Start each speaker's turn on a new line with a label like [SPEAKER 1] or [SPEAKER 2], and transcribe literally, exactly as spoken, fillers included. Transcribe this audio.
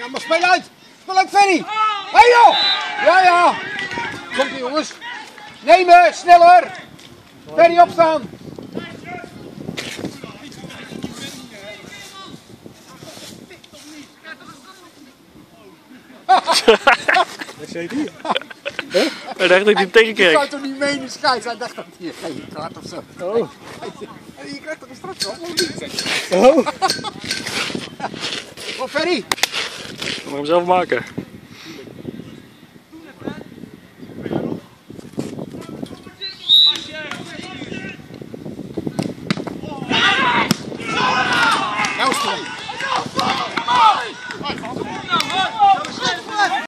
[SPEAKER 1] maar speel uit! Speel uit, Ferry! Hé joh! Ja, ja! Komt ie jongens! Nemen, sneller! Ferry opstaan!
[SPEAKER 2] Wat zei die?
[SPEAKER 3] Hij dacht dat ik die tegenkreeg.
[SPEAKER 1] Ik zou toch niet menen, scheids. Hij dacht dat hij geen kaart of zo.
[SPEAKER 2] Oh.
[SPEAKER 1] Je krijgt toch een strafschop, of niet?
[SPEAKER 2] Oh.
[SPEAKER 1] Oh, Ferry!
[SPEAKER 3] Ga maar hem zelf maken.